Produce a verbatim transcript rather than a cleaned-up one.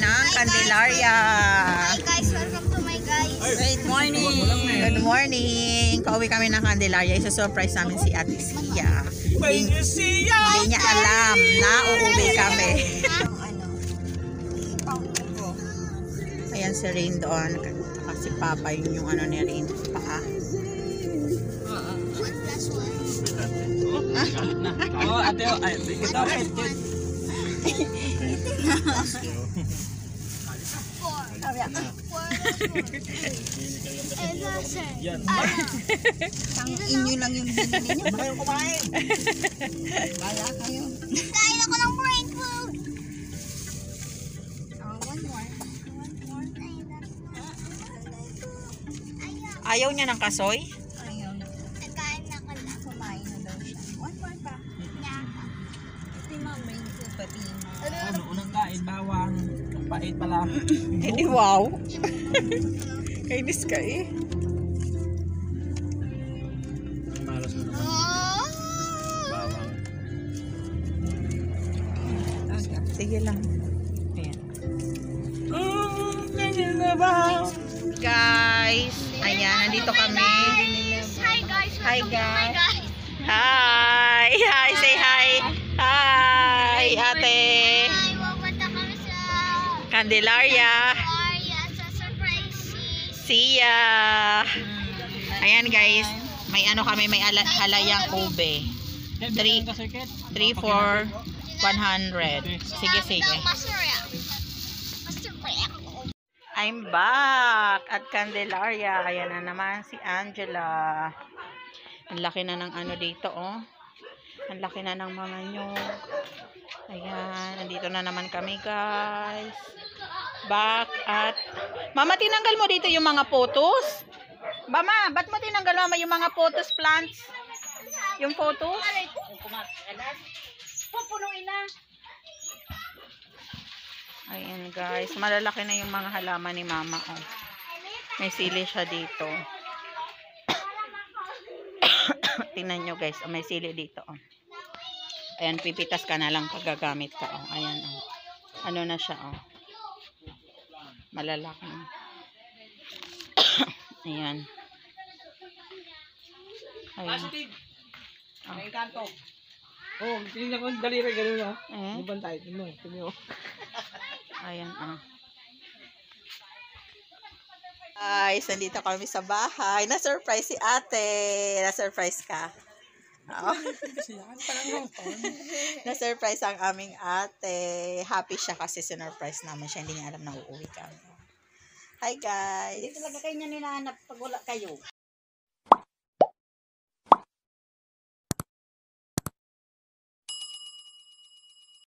ng Candelaria. Hi guys, welcome to my guys. Good morning. Good morning. Pauwi kami ng Candelaria. Isa-surprise namin si Ate Sia. Hindi, hindi niya alam na uuwi kami. Ayan si Rain doon. Kasi Papa yun yung ano ni Rain. Paa. One plus one. Oh, ate, ay, kita rin. Four. Four plus four. Eh, nasa. Yan. Ang inyo lang yung binili niyo. Kayo kumain. Wala kayo. Kain ako ng brain food. Oh, one more. One more. Ay, that's not. Ayaw. Ayaw niya ng kasoy? Ayaw. Nagkain na ka na. Kumain na daw siya. One more pa. Yeah. Ito yung mga brain food pati yung mga... Ano, unang kain, bawang. Ang pait pala. Eh di wow. Kainis ka eh. Malas mo naman. Oh! Bawang. Sige lang. Ayan. Mm, ganyan na ba? Guys, ayan, nandito kami. Hi guys, Hi, welcome to my guys. guys. Hi! Hi! Say hi! Hi, ate! Hi, pupunta kami sa Candelaria. Candelaria sa surprise sis. Sia! Ayan guys, may ano kami, may ala halayang ube. Three, three, four, one hundred. Sige, sige. Masarap. Masarap. I'm back at Candelaria. Ayan na naman si Angela. Ang laki na ng ano dito, oh. Ang laki na ng mga nyug. Ayan, nandito na naman kami, guys. Back at... Mama, tinanggal mo dito yung mga photos? Mama, ba't mo tinanggal mama yung mga photos plants? Yung photos? Pupunuin na. Ayan, guys. Malalaki na yung mga halaman ni mama, oh. May sili siya dito. Tingnan nyo guys, oh, may sili dito, oh. Ayan, pipitas ka na lang pag gagamit ka, oh. Ayan, oh. Ano na siya, oh. Malalaki. Ayan. Ayan. Ang kanto. Oh, tingnan ko dali rin ganun ah. Eh? Di bantay, tingnan mo, tingnan mo. Ayan, ah. Guys, nandito kami sa bahay. Na-surprise si ate. Na-surprise ka. Oo. Na-surprise ang aming ate. Happy siya kasi sinurprise namin siya. Hindi niya alam na uuwi kami. Hi guys. Talaga kayo niya ninahanap pag wala kayo.